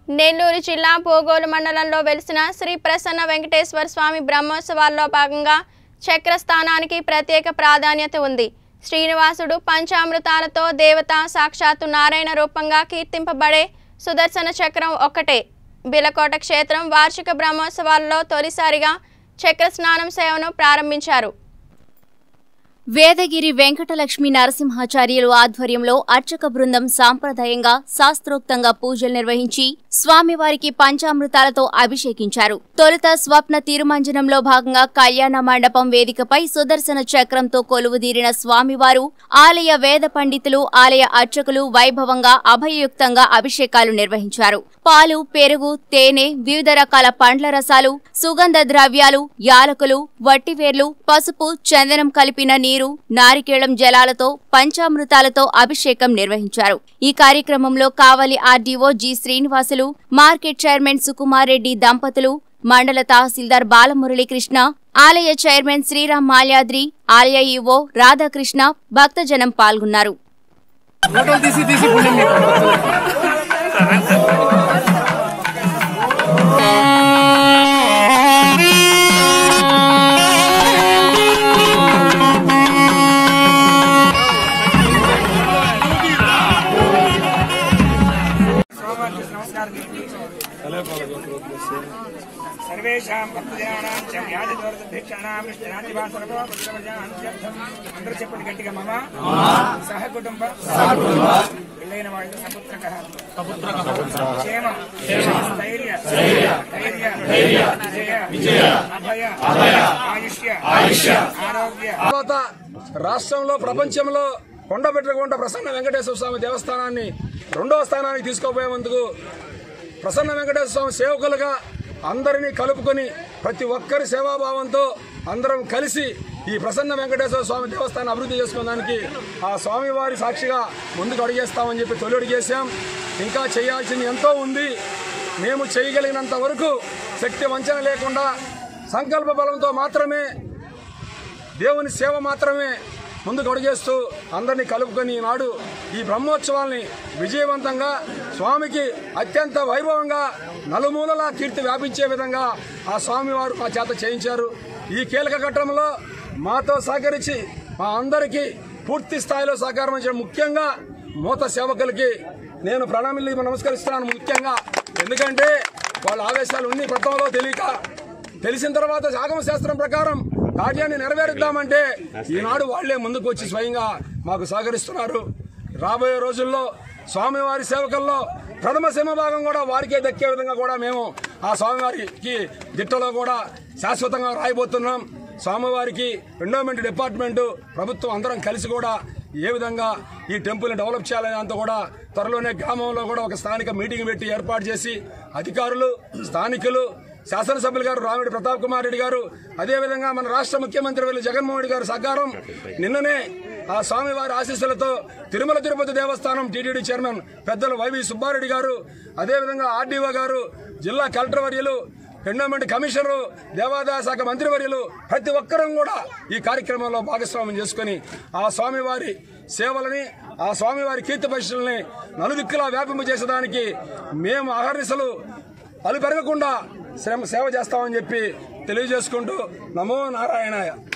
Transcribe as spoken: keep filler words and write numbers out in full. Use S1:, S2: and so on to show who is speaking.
S1: నెల్లూరు జిల్లా పోగోలు మండలంలో వెలిసిన శ్రీ ప్రసన్న వెంకటేశ్వర స్వామి బ్రహ్మోత్సవాల్లో భాగంగా చక్రస్థానానికి ప్రత్యేక ప్రాధాన్యత ఉంది. శ్రీనివాసుడు పంచామృతాలతో దేవత సాక్షాత్తు నారాయణ రూపంగా కీర్తింపబడే సుదర్శన చక్రం ఒక్కటే. బిలకోట క్షేత్రం వార్షిక బ్రహ్మోత్సవాల్లో తొలిసారిగా చక్ర స్నానం సేవను ప్రారంభించారు.
S2: వేదగిరి వెంకటలక్ష్మి నరసింహాచార్యులు ఆధ్వర్యంలో అర్చక బృందం సాంప్రదాయంగా శాస్త్రోక్తంగా పూజలు నిర్వహించి స్వామివారికి పంచామృతాలతో అభిషేకించారు. తొలుత స్వప్న తిరుమంజనంలో భాగంగా కళ్యాణ మండపం వేదికపై సుదర్శన చక్రంతో కొలువుదీరిన స్వామివారు ఆలయ వేద పండితులు, ఆలయ అర్చకులు వైభవంగా అభయయుక్తంగా అభిషేకాలు నిర్వహించారు. పాలు, పెరుగు, తేనె, వివిధ రకాల పండ్ల రసాలు, సుగంధ ద్రవ్యాలు, యాలకులు, వట్టివేర్లు, పసుపు, చందనం కలిపిన నీరు, నారికేళం జలాలతో పంచామృతాలతో అభిషేకం నిర్వహించారు. ఈ కార్యక్రమంలో Kavali RDO G Srinivasulu, market chairman Sukumar Reddy దంపతులు, మండల తహసీల్దార్ బాలమురళీకృష్ణ, ఆలయ చైర్మన్ శ్రీరామ్ మాల్యాద్రి, ఆలయ ఈవో రాధాకృష్ణ, భక్తజనం పాల్గొన్నారు.
S3: सर्वेषां भक्तजनानां च व्याधिदोषभिक्षाणां निष्ठनादिवासर्वोपद्रवजान्त्यर्थम् అందరూ చెప్పండి గట్టిగా మమ సహ కుటుంబ ఇల్లైన వాళ్ళకి సపుత్రకః క్షేమ స్థైర్య ధైర్య విజయ అభయ ఆయుష్య ఆరోగ్య.
S4: రాష్ట్రంలో ప్రపంచంలో కొండపెట్టకుంట ప్రసన్న వెంకటేశ్వర స్వామి దేవస్థానాన్ని రెండవ స్థానానికి తీసుకోపోయేందుకు ప్రసన్న వెంకటేశ్వర స్వామి సేవకులుగా అందరినీ కలుపుకొని ప్రతి ఒక్కరి సేవాభావంతో అందరం కలిసి ఈ ప్రసన్న వెంకటేశ్వర స్వామి దేవస్థానం అభివృద్ధి చేసుకోవడానికి ఆ స్వామివారి సాక్షిగా ముందుకు అడిగేస్తామని చెప్పి తొలి అడిగేసాం. ఇంకా చేయాల్సింది ఎంతో ఉంది. మేము చేయగలిగినంత వరకు శక్తి వంచన లేకుండా సంకల్ప బలంతో మాత్రమే, దేవుని సేవ మాత్రమే ముందుకు అడుగేస్తూ అందరినీ కలుపుకొని ఈనాడు ఈ బ్రహ్మోత్సవాల్ని విజయవంతంగా స్వామికి అత్యంత వైభవంగా నలుమూలలా కీర్తి వ్యాపించే విధంగా ఆ స్వామివారు మా చేత చేయించారు. ఈ కీలక ఘట్టంలో మాతో సహకరించి మా అందరికీ పూర్తి స్థాయిలో సహకారం ఇచ్చిన ముఖ్యంగా మూత సేవకులకి నేను ప్రణాళిక నమస్కరిస్తున్నాను. ముఖ్యంగా ఎందుకంటే వాళ్ళ ఆవేశాలు ఉన్ని ప్రతంలో తెలియక తెలిసిన తర్వాత ఆగమ శాస్త్రం ప్రకారం కార్యాన్ని నెరవేరుద్దామంటే ఈనాడు వాళ్లే ముందుకు వచ్చి స్వయంగా మాకు సహకరిస్తున్నారు. రాబోయే రోజుల్లో స్వామివారి సేవకుల్లో ప్రథమ సింహభాగం కూడా వారికే దక్కే విధంగా కూడా మేము ఆ స్వామివారికి దిట్టలో కూడా శాశ్వతంగా రాయబోతున్నాం. స్వామివారికి ఎండోమెంట్ డిపార్ట్మెంటు ప్రభుత్వం అందరం కలిసి కూడా ఏ విధంగా ఈ టెంపుల్ని డెవలప్ చేయాలనే అంతా కూడా త్వరలోనే గ్రామంలో కూడా ఒక స్థానిక మీటింగ్ పెట్టి ఏర్పాటు చేసి అధికారులు, స్థానికులు, శాసనసభ్యులు గారు రామిరెడ్డి ప్రతాప్ కుమార్ రెడ్డి గారు, అదేవిధంగా మన రాష్ట్ర ముఖ్యమంత్రి వర్యులు జగన్మోహన్ రెడ్డి గారు సహకారం నిన్ననే ఆ స్వామివారి ఆశీస్సులతో తిరుమల తిరుపతి దేవస్థానం టీటీడీ చైర్మన్ పెద్దలు వైవి సుబ్బారెడ్డి గారు, అదేవిధంగా ఆర్డీఓ గారు, జిల్లా కలెక్టర్ వర్యులు, ఎండోమెంట్ కమిషనరు, దేవాదాయ శాఖ మంత్రివర్యులు ప్రతి ఒక్కరం కూడా ఈ కార్యక్రమంలో భాగస్వామ్యం చేసుకుని ఆ స్వామివారి సేవలని, ఆ స్వామివారి కీర్తి పరిశీలనని నలుదిక్కులా వ్యాపింపజేసేదానికి మేము అహర్నిశలు అలు పెరగకుండా సేవ చేస్తామని చెప్పి తెలియజేసుకుంటూ నమో నారాయణాయ.